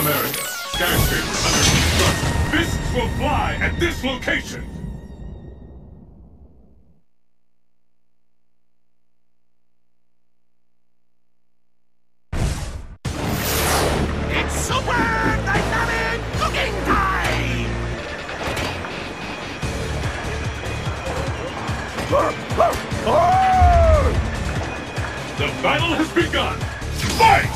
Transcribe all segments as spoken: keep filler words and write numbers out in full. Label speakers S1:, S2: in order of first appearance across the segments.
S1: America. Skyscraper under construction. Fists will fly at this location.
S2: It's super dynamic cooking time!
S1: The battle has begun! Fight!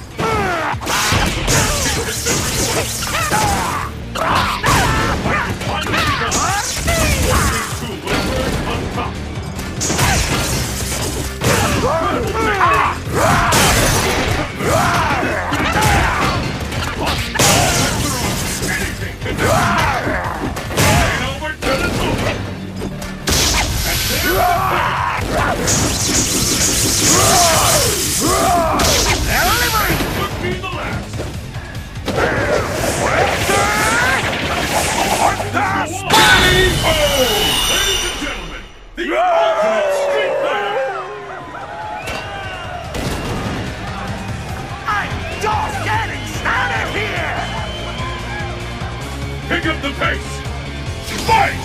S1: Pick up the pace! Fight!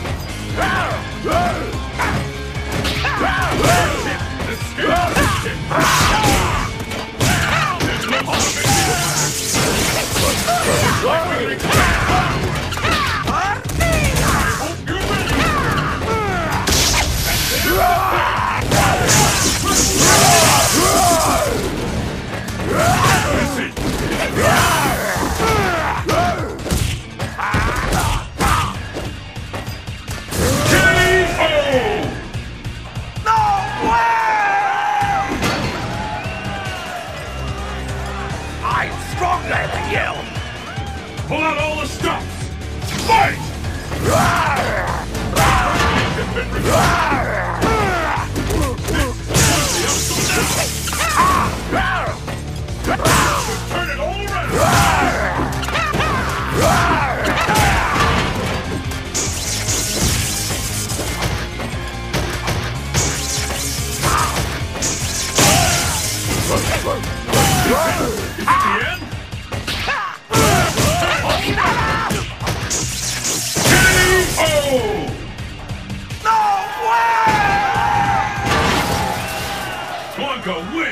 S1: Pull out all the stops! Fight! Turn it all around! Is it the end? Blanka wins!